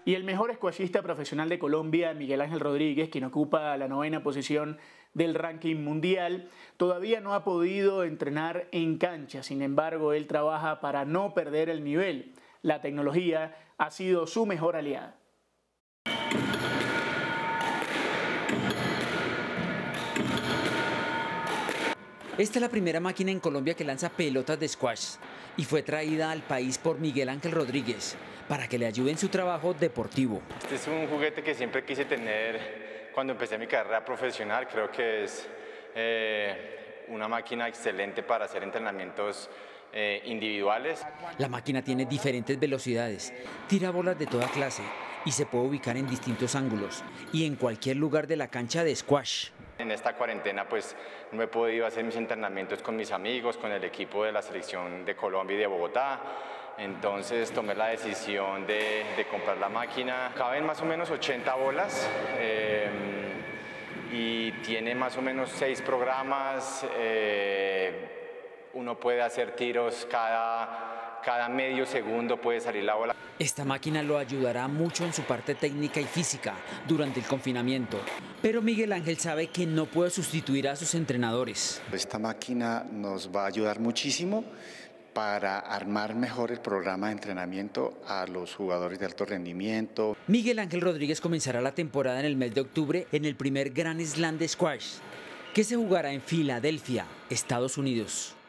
Y el mejor squashista profesional de Colombia, Miguel Ángel Rodríguez, quien ocupa la 9ª posición del ranking mundial, todavía no ha podido entrenar en cancha. Sin embargo, él trabaja para no perder el nivel. La tecnología ha sido su mejor aliada. Esta es la primera máquina en Colombia que lanza pelotas de squash y fue traída al país por Miguel Ángel Rodríguez para que le ayude en su trabajo deportivo. Este es un juguete que siempre quise tener cuando empecé mi carrera profesional. Creo que es una máquina excelente para hacer entrenamientos individuales. La máquina tiene diferentes velocidades, tira bolas de toda clase y se puede ubicar en distintos ángulos y en cualquier lugar de la cancha de squash. En esta cuarentena pues no he podido hacer mis entrenamientos con mis amigos, con el equipo de la selección de Colombia y de Bogotá. Entonces tomé la decisión de comprar la máquina. Caben más o menos 80 bolas y tiene más o menos 6 programas. Uno puede hacer tiros cada medio segundo, puede salir la bola. Esta máquina lo ayudará mucho en su parte técnica y física durante el confinamiento, pero Miguel Ángel sabe que no puede sustituir a sus entrenadores. Esta máquina nos va a ayudar muchísimo para armar mejor el programa de entrenamiento a los jugadores de alto rendimiento. Miguel Ángel Rodríguez comenzará la temporada en el mes de octubre en el primer Grand Slam de squash, que se jugará en Filadelfia, Estados Unidos.